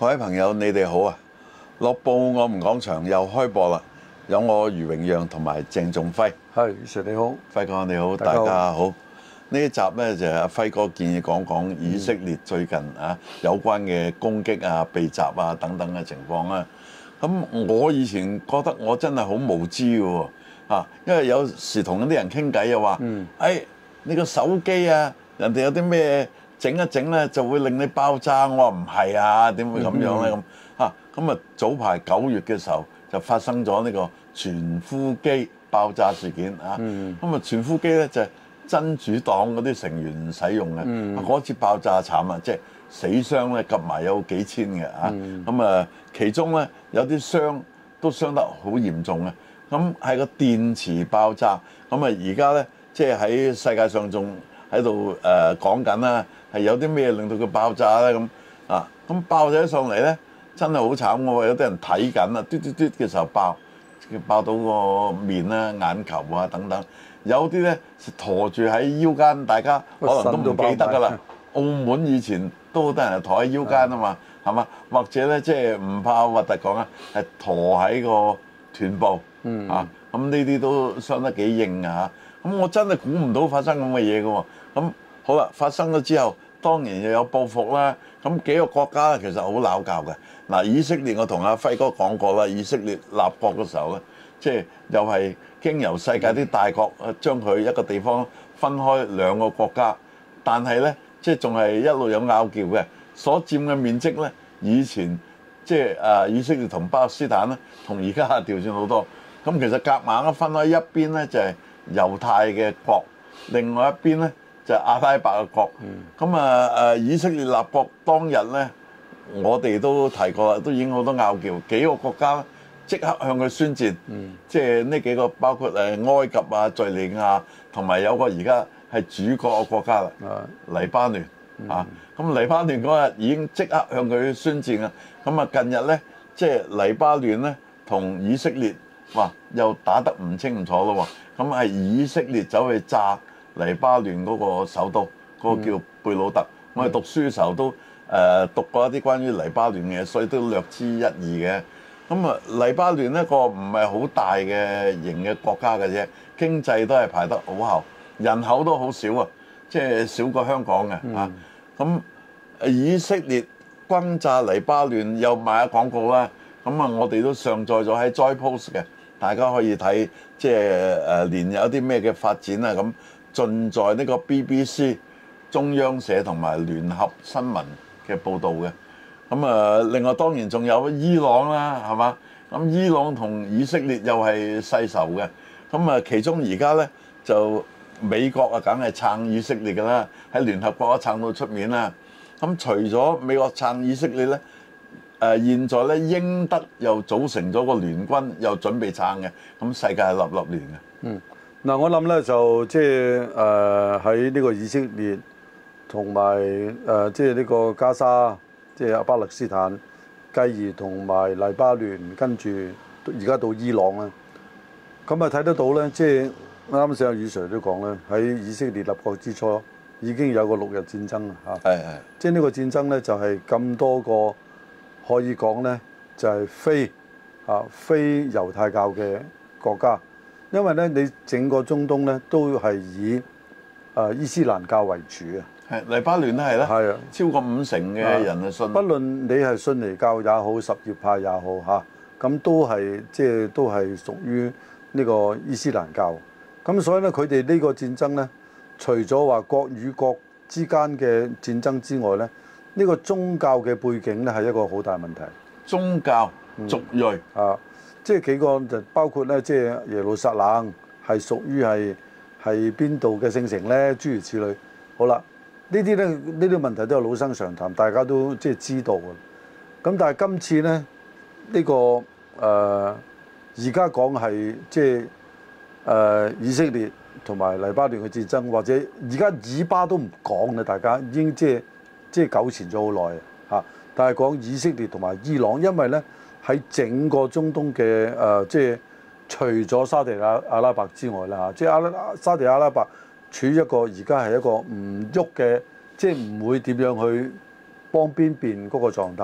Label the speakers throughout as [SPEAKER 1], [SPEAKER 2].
[SPEAKER 1] 各位朋友，你哋好啊！樂報我們講場又開播啦，有我余榮讓同埋鄭仲輝。
[SPEAKER 2] 係，余 Sir 你好，
[SPEAKER 1] 輝哥你好，大
[SPEAKER 2] 大家好
[SPEAKER 1] 家好。呢一集呢，就係阿輝哥建議講講以色列最近有關嘅攻擊啊、被襲啊等等嘅情況啦。咁我以前覺得我真係好無知嘅喎，因為有時同啲人傾偈又話，你個手機啊，人哋有啲咩整一整呢，就會令你爆炸。我話唔係啊，點會咁樣呢？咁啊早排9月嘅時候就發生咗呢個傳呼機爆炸事件啊。咁啊傳呼機呢，就係真主黨嗰啲成員使用嘅。嗰次爆炸慘啊，即係死傷咧，夾埋有幾千嘅啊。咁啊其中呢，有啲傷都傷得好嚴重嘅。咁係個電池爆炸。咁啊而家呢，即係喺世界上仲喺度講緊啦，係有啲咩令到佢爆炸咧？咁爆咗上嚟呢，真係好慘喎！有啲人睇緊啊，嘟嘟嘟嘅時候爆到個面啦、眼球啊等等。有啲呢，陀住喺腰間，大家可能都唔記得㗎啦。澳門以前都好多人係陀喺腰間啊嘛，係嘛？或者呢，即係唔怕核突講啊，係陀喺個臀部啊。咁呢啲都傷得幾硬啊！咁我真係估唔到發生咁嘅嘢㗎喎。咁好啦，發生咗之後，當然又有報復啦。咁幾個國家其實好鬧交嘅。嗱，以色列我同阿輝哥講過啦，以色列立國嘅時候咧，即係又係經由世界啲大國將佢一個地方分開2個國家，但係咧即係仲係一路有拗撬嘅。所佔嘅面積咧，以前即係以色列同巴勒斯坦咧，同而家調轉好多。咁其實夾硬分開一邊咧就係猶太嘅國，另外一邊咧就係阿拉伯嘅國。咁以色列立國當日咧，我哋都提過啦，都已經好多拗撬，幾個國家即刻向佢宣戰。即係呢幾個包括埃及啊、敍利亞，同埋有個而家係主角嘅國家啦，黎巴嫩咁黎巴嫩嗰日已經即刻向佢宣戰啦。咁近日咧，即係黎巴嫩咧同以色列又打得唔清唔楚咯喎。咁係以色列走去炸黎巴嫩嗰個首都，嗰個叫貝魯特。我哋讀書嘅時候都讀過一啲關於黎巴嫩嘅，所以都略知一二嘅。咁黎巴嫩一個唔係好大嘅型嘅國家嘅啫，經濟都係排得好後，人口都好少啊，即係少過香港嘅。咁以色列轟炸黎巴嫩又賣下廣告啦。我哋都上載咗喺 Joy Post 嘅，大家可以睇，即係連有啲咩嘅發展啊咁，盡在呢個 BBC 中央社同埋聯合新聞嘅報導嘅。另外當然仲有伊朗啦，係嘛？咁伊朗同以色列又係世仇嘅。其中而家呢，就美國梗係撐以色列㗎啦，喺聯合國撐到出面啦。咁除咗美國撐以色列呢，現在咧英德又組成咗個聯軍，又準備撐嘅。咁世界係立立亂嘅。
[SPEAKER 2] 嗱，我諗咧就即係喺呢個以色列同埋即係呢個加沙，即係巴勒斯坦，繼而同埋黎巴嫩，跟住而家到伊朗啦。咁睇得到咧，即係啱先阿余 Sir 都講咧，喺以色列立國之初已經有個6日戰爭啦嚇。即係呢個戰爭咧就係咁多個可以講咧就係非猶太教嘅國家，因為咧你整個中東咧都係以伊斯蘭教為主啊。
[SPEAKER 1] 黎巴嫩都係啦，超過50%嘅人係信。
[SPEAKER 2] 不論你係遜尼教也好，什葉派也好咁都係即係都係屬於呢個伊斯蘭教。咁所以咧，佢哋呢個戰爭咧，除咗話國與國之間嘅戰爭之外咧，呢個宗教嘅背景咧係一個好大問題。
[SPEAKER 1] 宗教、族裔
[SPEAKER 2] 即係幾個就包括咧，即係耶路撒冷係屬於係邊度嘅聖城咧，諸如此類。好啦。呢啲問題都係老生常談，大家都即係知道嘅。咁但係今次咧，呢個而家講係即係以色列同埋黎巴嫩嘅戰爭，或者而家以巴都唔講啦，大家已經即係糾纏咗好耐嚇。但係講以色列同埋伊朗，因為咧喺整個中東嘅即係除咗沙地阿拉伯之外啦嚇，即係沙地阿拉伯。處於一個而家係一個唔喐嘅，即係唔會點樣去幫邊邊嗰個狀態。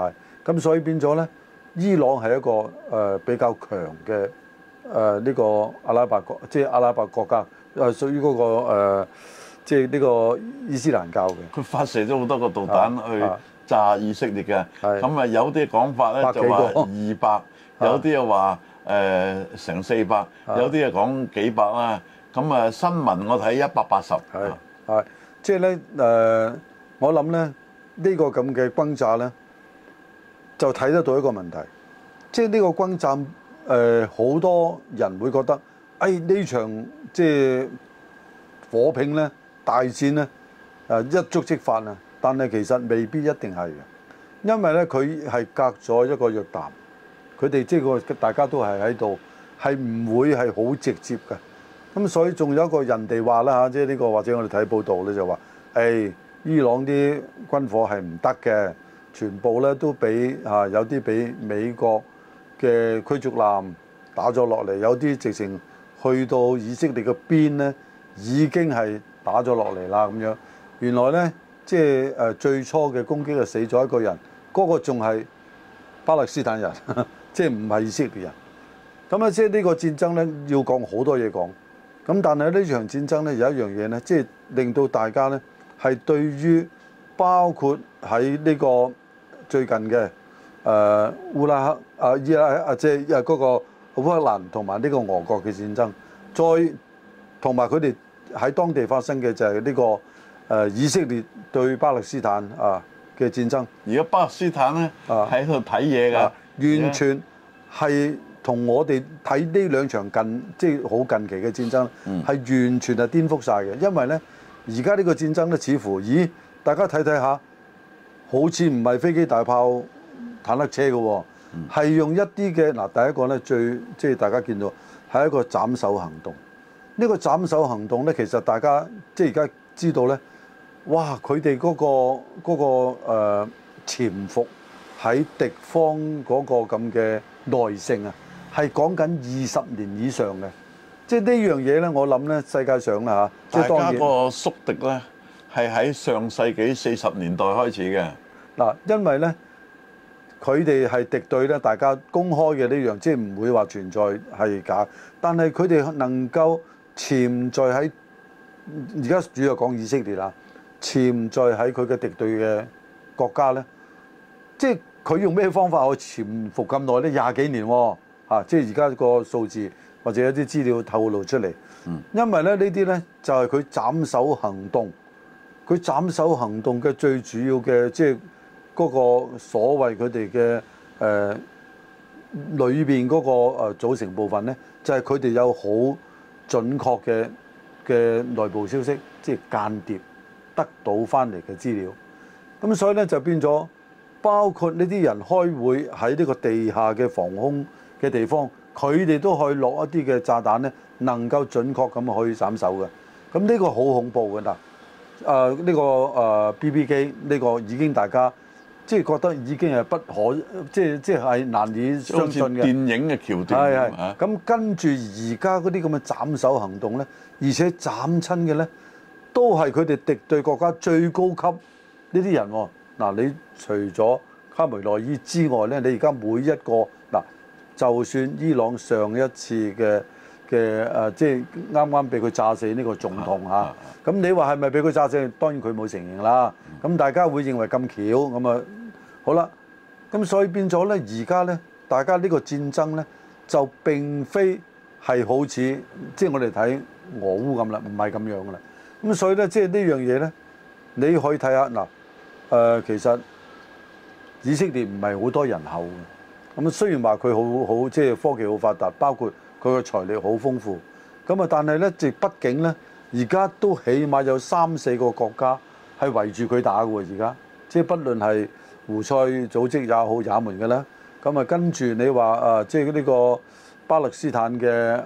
[SPEAKER 2] 咁所以變咗咧，伊朗係一個比較強嘅呢個阿拉伯國，即係阿拉伯國家，屬於嗰個即係呢個伊斯蘭教嘅。
[SPEAKER 1] 佢發射咗好多個導彈去炸以色列嘅，
[SPEAKER 2] 係
[SPEAKER 1] 咁啊有啲講法咧就話200，有啲又話成400，有啲又講幾百啦。咁啊新聞我睇180。
[SPEAKER 2] 係即係咧我諗咧呢個咁嘅轟炸咧，就睇得到一個問題，即係呢個轟炸好多人會覺得，呢場即係火拼咧、大戰咧一觸即發啊！但係其實未必一定係嘅，因為咧佢係隔咗一個約旦，佢哋即係大家都係喺度，係唔會係好直接嘅。咁所以仲有一個人哋話啦嚇，即係呢個或者我哋睇報道咧就話，伊朗啲軍火係唔得嘅，全部咧都俾有啲俾美國嘅驅逐艦打咗落嚟，有啲直情去到以色列嘅邊咧已經係打咗落嚟啦咁樣。原來咧即係最初嘅攻擊係死咗一個人，嗰個仲係巴勒斯坦人，即係唔係以色列人。咁咧即係呢個戰爭咧要講好多嘢講。咁但係呢場戰爭咧有一樣嘢咧，即係令到大家咧係對於包括喺呢個最近嘅烏拉克即係嗰個烏克蘭同埋呢個俄國嘅戰爭，再同埋佢哋喺當地發生嘅就係呢個以色列對巴勒斯坦嘅戰爭。
[SPEAKER 1] 而家巴勒斯坦咧喺度睇嘢㗎，
[SPEAKER 2] 完全係同我哋睇呢兩場即係好近期嘅戰爭係完全係顛覆晒嘅。因為咧而家呢個戰爭咧似乎大家睇睇下，好似唔係飛機大炮坦克車嘅喎，係用一啲嘅第一個咧即係大家見到係一個斬首行動。呢個斬首行動咧，其實大家即係而家知道咧，哇！佢哋嗰個潛伏喺敵方嗰個咁嘅耐性啊，係講緊20年以上嘅。即係呢樣嘢咧，我諗咧世界上啦嚇，即係當然
[SPEAKER 1] 大家個宿敵咧係喺上世紀40年代開始嘅。
[SPEAKER 2] 嗱，因為咧佢哋係敵對咧，大家公開嘅呢樣，即係唔會話存在係假，但係佢哋能夠潛在喺而家主要講以色列啦，潛在喺佢嘅敵對嘅國家咧，即係佢用咩方法去潛伏咁耐咧？20幾年喎，即係而家個數字或者有啲資料透露出嚟。因為咧呢啲咧就係佢斬首行動，佢斬首行動嘅最主要嘅即係嗰個所謂佢哋嘅裏邊嗰個組成部分咧，就係佢哋有好準確嘅內部消息，即係間諜得到翻嚟嘅資料。咁所以咧就變咗，包括呢啲人開會喺呢個地下嘅防空嘅地方，佢哋都可以落一啲嘅炸彈咧，能夠準確咁可以斬首嘅。咁呢個好恐怖㗎啦！呢個BB 機呢個已經大家即係覺得已經係不可，即係難以相信嘅
[SPEAKER 1] 電影嘅橋段。
[SPEAKER 2] 係咁跟住而家嗰啲咁嘅斬首行動咧，而且斬親嘅咧都係佢哋敵對國家最高級呢啲人喎。你除咗卡梅內伊之外咧，你而家每一個就算伊朗上一次嘅即係啱啱俾佢炸死呢個總統嚇，咁你話係咪俾佢炸死？當然佢冇承認啦。咁大家會認為咁巧咁啊，好啦。咁所以變咗咧，而家咧大家呢個戰爭咧就並非係好似即係我哋睇俄烏咁啦，唔係咁樣噶啦。咁所以咧，即係呢樣嘢咧，你可以睇下其實以色列唔係好多人口嘅。咁雖然話佢好即係科技好發達，包括佢嘅財力好豐富，咁但係咧，畢竟咧，而家都起碼有3-4個國家係圍住佢打嘅喎。而家即係不論係胡塞組織也好，也門嘅啦，咁跟住你話即係呢個巴勒斯坦嘅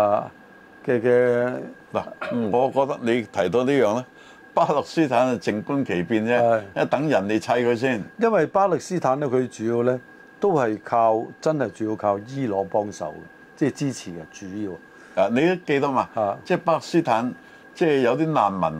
[SPEAKER 1] 我覺得你提到呢樣咧，巴勒斯坦係靜觀其變啫，因為等人哋砌佢先。
[SPEAKER 2] 因為巴勒斯坦咧，佢主要咧都係真係主要靠伊朗幫手嘅，即係支持嘅主要。
[SPEAKER 1] 你都記得嘛？即係巴勒斯坦，即係有啲難民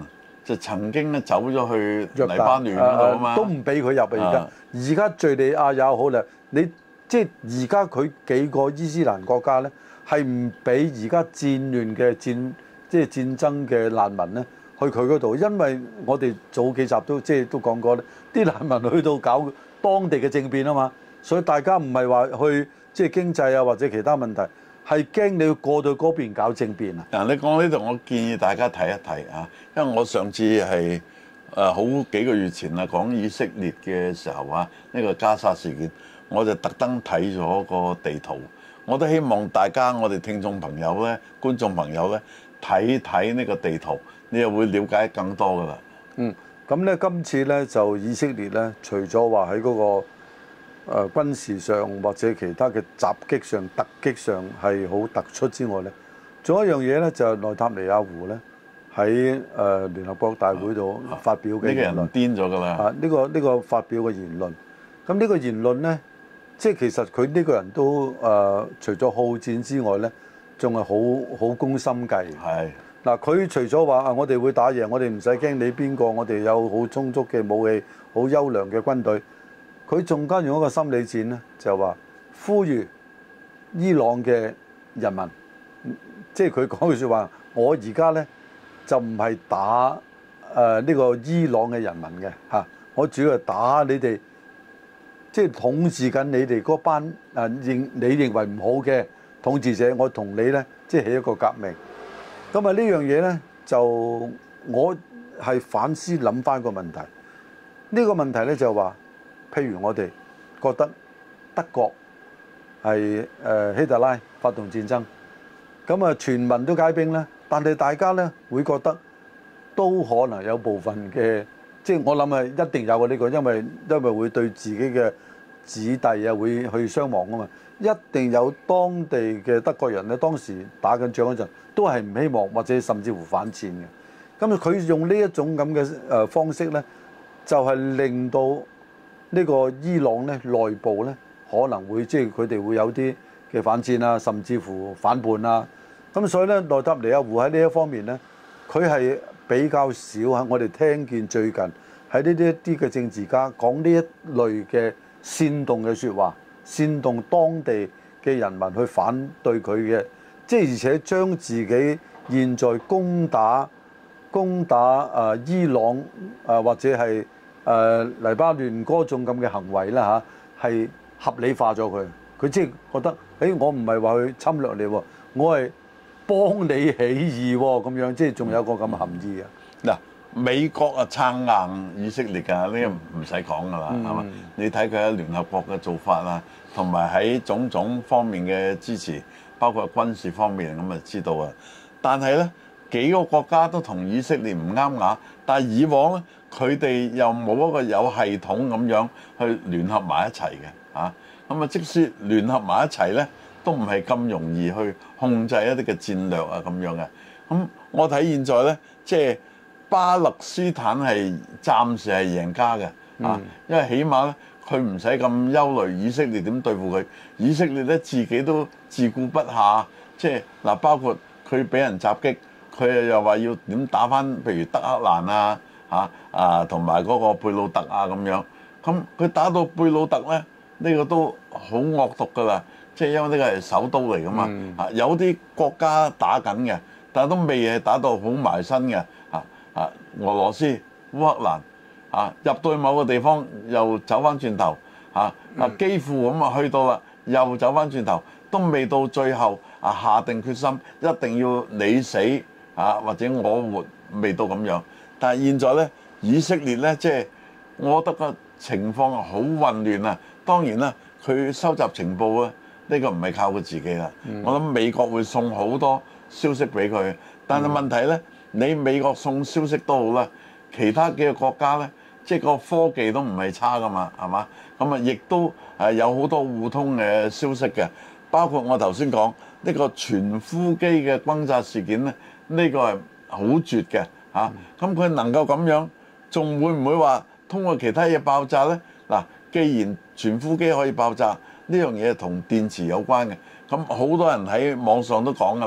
[SPEAKER 1] 就曾經咧走咗去
[SPEAKER 2] 約
[SPEAKER 1] 黎巴嫩嗰度啊嘛，
[SPEAKER 2] 都唔俾佢入啊！而家敍利亞也好啦，你即係而家佢幾個伊斯蘭國家咧，係唔俾而家戰亂嘅即係戰爭嘅難民咧去佢嗰度，因為我哋早幾集都講過咧，啲難民去到搞當地嘅政變啊嘛，所以大家唔係話去即係經濟啊或者其他問題，係驚你要過到嗰邊搞政變啊！
[SPEAKER 1] 嗱，你講呢度，我建議大家睇一睇啊，因為我上次係好幾個月前啊講以色列嘅時候啊，呢個加沙事件，我就特登睇咗個地圖，我都希望大家我哋聽眾朋友呢、觀眾朋友呢睇睇呢個地圖，你又會了解更多噶啦。
[SPEAKER 2] 咁咧今次咧就以色列咧，除咗話喺嗰個軍事上或者其他嘅襲擊上、突擊上係好突出之外咧，仲有一樣嘢咧就係內塔尼亞胡咧喺聯合國大會度發表嘅言論。
[SPEAKER 1] 呢個人癲咗㗎啦！
[SPEAKER 2] 呢個發表嘅言論，咁呢個言論咧，即係其實佢呢個人都除咗好戰之外咧，仲係好攻心計。
[SPEAKER 1] 係。
[SPEAKER 2] 嗱，佢除咗話我哋會打贏，我哋唔使驚你邊個，我哋有好充足嘅武器，好優良嘅軍隊。佢仲加用一個心理戰咧，就話呼籲伊朗嘅人民，即係佢講句説話，我而家咧就唔係打呢個伊朗嘅人民嘅嚇，我主要係打你哋，即係統治緊你哋嗰班你認為唔好嘅統治者，我同你咧即係起一個革命。咁啊呢樣嘢呢，就我係反思諗翻個問題。呢個問題呢，就話，譬如我哋覺得德國係希特拉發動戰爭，咁啊全民都解兵呢，但係大家呢會覺得都可能有部分嘅，即係我諗係一定有嘅呢個，因為會對自己嘅子弟啊會去傷亡啊嘛。一定有當地嘅德國人咧，當時打緊仗嗰陣，都係唔希望或者甚至乎反戰嘅。咁佢用呢一種咁嘅方式呢，就係令到呢個伊朗呢內部呢可能會即係佢哋會有啲嘅反戰啊，甚至乎反叛啊。咁所以呢，內塔尼亞胡喺呢一方面呢，佢係比較少喺我哋聽見最近喺呢啲嘅政治家講呢一類嘅煽動嘅説話。煽動當地嘅人民去反對佢嘅，即係而且將自己現在攻打伊朗或者係黎巴嫩嗰種咁嘅行為啦嚇，係合理化咗佢。佢即係覺得，我唔係話去侵略你喎，我係幫你起義喎，咁樣即係仲有個咁嘅含義啊。
[SPEAKER 1] 嗱，美國啊撐硬以色列㗎，呢個唔使講㗎啦，係嘛？你睇佢喺聯合國嘅做法啊，同埋喺種種方面嘅支持，包括軍事方面咁就知道啊。但係呢幾個國家都同以色列唔啱牙，但係以往呢佢哋又冇一個有系統咁樣去聯合埋一齊嘅啊。咁啊，即使聯合埋一齊呢，都唔係咁容易去控制一啲嘅戰略啊咁樣嘅。咁我睇現在呢，即係巴勒斯坦係暫時係贏家嘅啊，因為起碼咧佢唔使咁憂慮以色列點對付佢，以色列咧自己都自顧不暇，即係嗱，包括佢俾人襲擊，佢又話要點打返，譬如德黑蘭啊同埋嗰個貝魯特啊咁樣，咁佢打到貝魯特咧，呢個都好惡毒㗎啦，即係因為呢個係首都嚟㗎嘛，有啲國家打緊嘅，但係都未係打到好埋身嘅。俄羅斯、烏克蘭入到去某個地方又走翻轉頭幾乎咁啊去到啦，又走翻轉頭，都未到最後下定決心一定要你死或者我活，未到咁樣。但係現在呢，以色列呢，即係我覺得個情況好混亂啊。當然啦，佢收集情報呢個唔係靠佢自己啦。我諗美國會送好多消息俾佢，但係問題呢。你美國送消息都好啦，其他幾個國家呢，即係個科技都唔係差噶嘛，係嘛？咁啊，亦都有好多互通嘅消息嘅，包括我頭先講呢個全呼機嘅轟炸事件呢，呢個係好絕嘅嚇。咁佢能夠咁樣，仲會唔會話通過其他嘢爆炸呢？嗱，既然全呼機可以爆炸，呢樣嘢同電池有關嘅，咁好多人喺網上都講噶啦。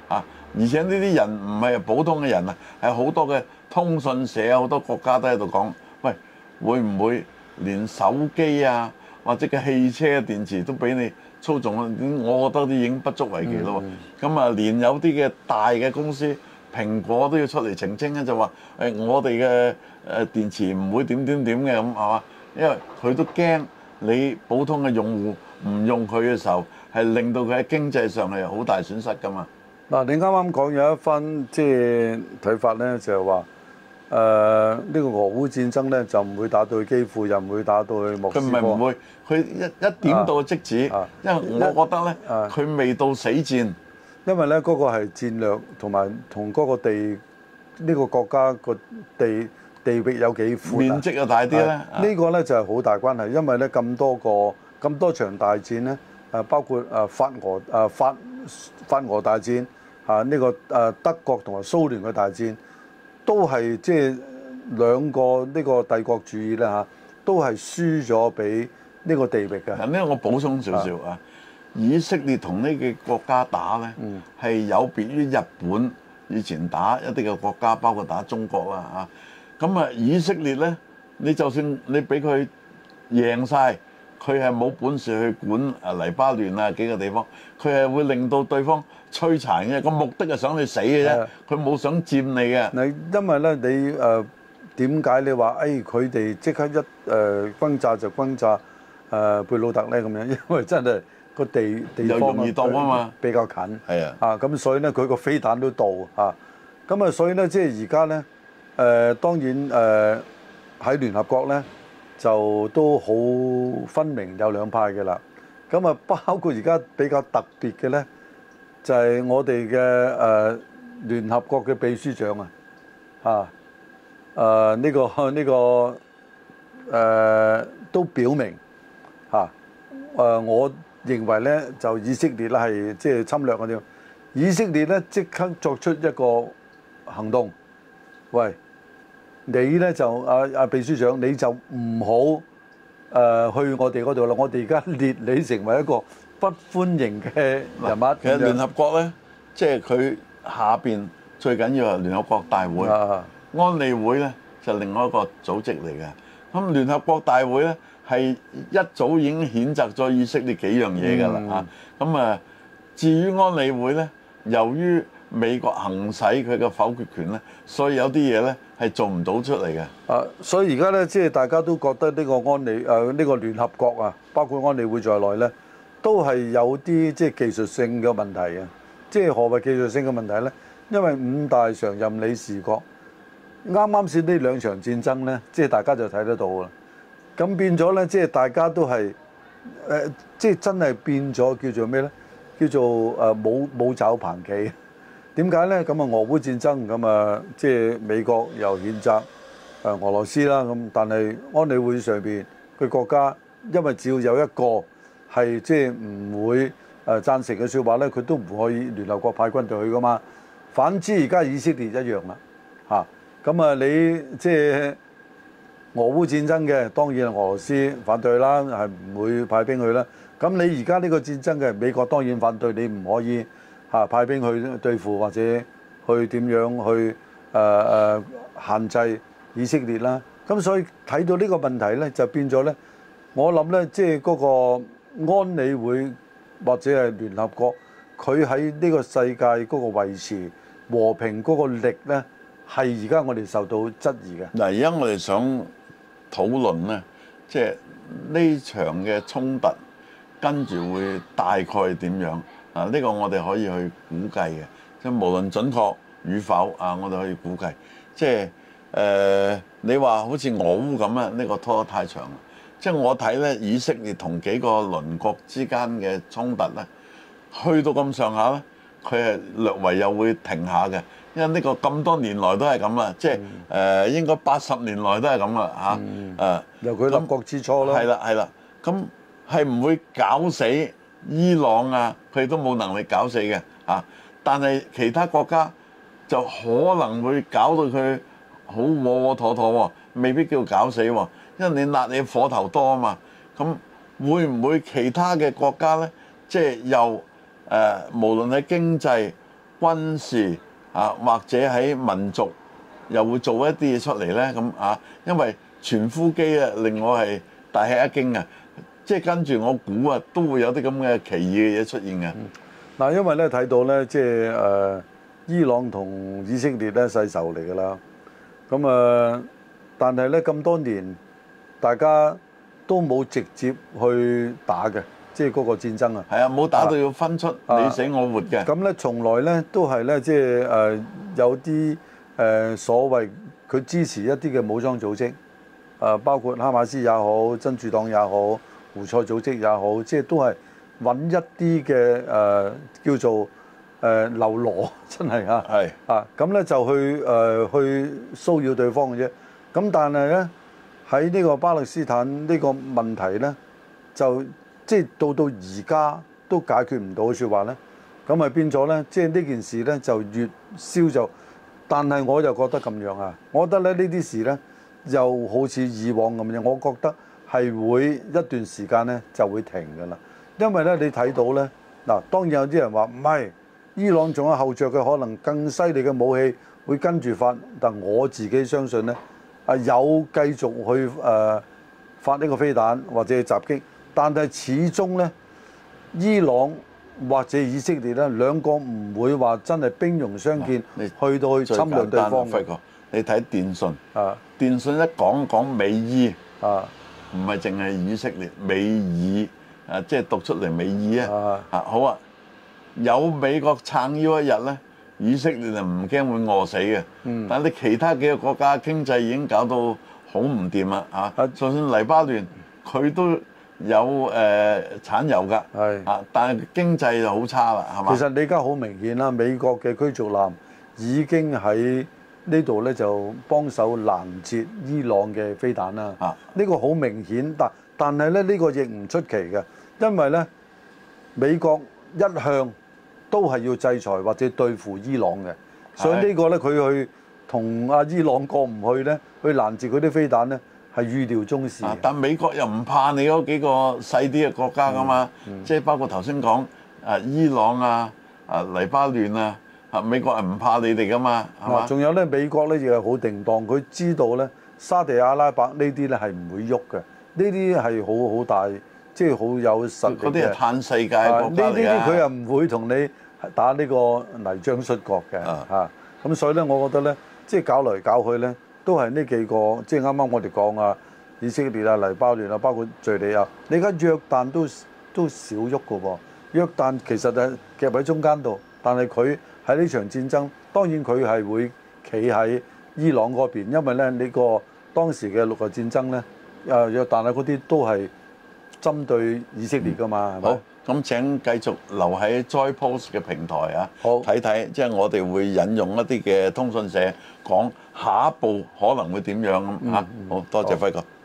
[SPEAKER 1] 啊！而且呢啲人唔係普通嘅人啊，係好多嘅通訊社，好多國家都喺度講，喂，會唔會連手機啊或者嘅汽車電池都俾你操縱啊？我覺得啲已經不足為奇咯。咁啊，連有啲嘅大嘅公司，蘋果都要出嚟澄清咧，就話我哋嘅電池唔會點點點嘅咁係嘛？因為佢都驚你普通嘅用戶唔用佢嘅時候，係令到佢喺經濟上係好大損失㗎嘛。
[SPEAKER 2] 嗱，你啱啱講有一番即係睇法咧，就係話呢個俄烏戰爭咧就唔會打到去基輔，又唔會打到去莫斯科。
[SPEAKER 1] 佢唔係唔會，佢一點到即止，因為我覺得咧，佢未到死戰。
[SPEAKER 2] 因為咧嗰個係戰略同埋同嗰個地呢個國家個地域有幾寬，
[SPEAKER 1] 面積又大啲咧。
[SPEAKER 2] 呢個咧就係好大關係，因為咧咁多場大戰咧，包括法俄大戰呢個德國同埋蘇聯嘅大戰，都係即係兩個呢個帝國主義咧都係輸咗俾呢個地域嘅。
[SPEAKER 1] 呢我補充少少啊。以色列同呢個國家打呢，係有別於日本以前打一啲嘅國家，包括打中國啦嚇。咁啊，以色列呢，你就算你俾佢贏晒，佢係冇本事去管黎巴嫩啊幾個地方，佢係會令到對方摧殘嘅。個目的係想你死嘅啫，佢冇想佔你嘅。
[SPEAKER 2] 嗱，因為呢，你點解你話佢哋即刻一轟炸就轟炸貝魯特呢？咁樣？因為真係。個地方
[SPEAKER 1] 容易到啊嘛，
[SPEAKER 2] 比較近
[SPEAKER 1] 係啊，
[SPEAKER 2] 咁所以咧佢個飛彈都到咁啊所以咧即係而家咧當然喺聯合國咧就都好分明有兩派嘅啦。咁啊包括而家比較特別嘅咧就係我哋嘅聯合國嘅秘書長都表明我認為咧就以色列咧係即係侵略嗰啲，以色列咧即刻作出一個行動。喂，你咧就秘書長你就唔好去我哋嗰度啦，我哋而家列你成為一個不歡迎嘅人物。
[SPEAKER 1] 其實聯合國咧，即係佢下邊最緊要係聯合國大會，安理會咧就另外一個組織嚟嘅。咁聯合國大會咧，係一早已經譴責咗以色列幾樣嘢㗎啦咁至於安理會呢，由於美國行使佢嘅否決權呢，所以有啲嘢呢係做唔到出嚟嘅。
[SPEAKER 2] 所以而家呢，即係大家都覺得呢個呢個聯合國包括安理會在內呢，都係有啲即係技術性嘅問題嘅。即係何謂技術性嘅問題呢？因為五大常任理事國啱啱先呢兩場戰爭呢，即係大家就睇得到啦。咁變咗咧，即係大家都係即係真係變咗叫做咩咧？叫做冇爪棚企。點解咧？咁啊，俄烏戰爭咁啊，即係美國又譴責俄羅斯啦。咁但係安理會上邊佢國家，因為只要有一個係即係唔會贊成嘅説話咧，佢都唔可以聯合國派軍隊去噶嘛。反之，而家以色列一樣啦。咁啊，你即係。俄烏戰爭嘅當然係俄羅斯反對啦，係唔會派兵去啦。咁你而家呢個戰爭嘅美國當然反對，你唔可以派兵去對付或者去點樣去限制以色列啦。咁所以睇到呢個問題呢，就變咗呢。我諗呢，即係嗰個安理會或者係聯合國，佢喺呢個世界嗰個維持和平嗰個力呢，係而家我哋受到質疑嘅。
[SPEAKER 1] 嗱，而家我哋想討論呢，即係呢場嘅衝突跟住會大概點樣呢個我哋可以去估計嘅，即係無論準確與否我哋可以估計。即係你話好似俄烏咁呢個拖得太長啦。即係我睇呢，以色列同幾個鄰國之間嘅衝突呢，去到咁上下呢，佢係略為又會停下嘅。因為呢個咁多年來都係咁啦，即係應該80年來都係咁啦
[SPEAKER 2] 由佢立國之初啦。
[SPEAKER 1] 係啦，咁係唔會搞死伊朗佢都冇能力搞死嘅但係其他國家就可能會搞到佢好窩窩妥妥喎，未必叫搞死喎，因為你焫你火頭多啊嘛。咁會唔會其他嘅國家呢？即係又無論喺經濟軍事或者喺民族又會做一啲嘢出嚟咧？咁因為傳呼機令我係大吃一驚啊！即係跟住我估都會有啲咁嘅奇異嘅嘢出現嘅。
[SPEAKER 2] 嗱，因為咧睇到咧，即係伊朗同以色列咧世仇嚟㗎啦。咁但係咧咁多年，大家都冇直接去打嘅，即係嗰個戰爭啊。
[SPEAKER 1] 係啊，冇打到要分出你死我活嘅。
[SPEAKER 2] 咁咧從來咧都係咧，即係有啲所謂佢支持一啲嘅武裝組織，包括哈馬斯也好、真主黨也好、胡塞組織也好，即係都係揾一啲嘅叫做流羅，真係啊，咁咧就去騷擾對方嘅啫。咁但係咧喺呢個巴勒斯坦呢個問題咧，就即係到而家都解決唔到嘅説話咧，咁咪變咗咧，即係呢件事咧就越燒就，但係我就覺得咁樣啊，我覺得咧呢啲事咧又好似以往咁樣，我覺得係會一段時間咧就會停㗎啦，因為咧你睇到咧嗱，當然有啲人話唔係，伊朗仲有後著嘅可能更犀利嘅武器會跟住發，但我自己相信咧有繼續去發呢個飛彈或者襲擊，但係始終咧伊朗或者以色列咧兩個唔會話真係兵戎相見，去到去侵略對方。
[SPEAKER 1] 輝哥，你睇電訊，電訊一講美伊，唔係淨係以色列，美以即係讀出嚟美以好啊，有美國撐腰一日咧，以色列就唔驚會餓死嘅。但係你其他幾個國家經濟已經搞到好唔掂啦就算黎巴嫩佢都有產油㗎，但係經濟就好差啦，係嘛？
[SPEAKER 2] 其實你而家好明顯啦，美國嘅驅逐艦已經喺呢度咧就幫手攔截伊朗嘅飛彈啦。呢個好明顯，但係咧呢個亦唔出奇嘅，因為咧美國一向都係要制裁或者對付伊朗嘅，所以呢個咧佢去同伊朗過唔去咧，去攔截佢啲飛彈咧係預料中事。
[SPEAKER 1] 但美國又唔怕你嗰幾個細啲嘅國家噶嘛，即係包括頭先講伊朗黎巴嫩美國係唔怕你哋噶嘛，係嘛？
[SPEAKER 2] 仲有咧美國咧亦係好定當，佢知道咧沙地阿拉伯呢啲咧係唔會喐嘅，呢啲係好大，即係好有實力嘅。
[SPEAKER 1] 嗰啲係歎世界國家嚟嘅。
[SPEAKER 2] 呢啲佢又唔會同你打呢個泥漿摔角嘅咁所以咧，我覺得咧，即係搞嚟搞去咧，都係呢幾個，即係啱啱我哋講以色列黎巴嫩包括敍利亞，你而家約旦都少喐嘅喎。約旦其實係夾喺中間度，但係佢喺呢場戰爭，當然佢係會企喺伊朗嗰邊，因為咧呢個當時嘅6日戰爭咧，約旦嗰啲都係針對以色列㗎嘛，係咪？
[SPEAKER 1] 好，咁請繼續留喺 Joy Post 嘅平台睇睇，即係我哋會引用一啲嘅通訊社講下一步可能會點樣咁好多謝輝哥。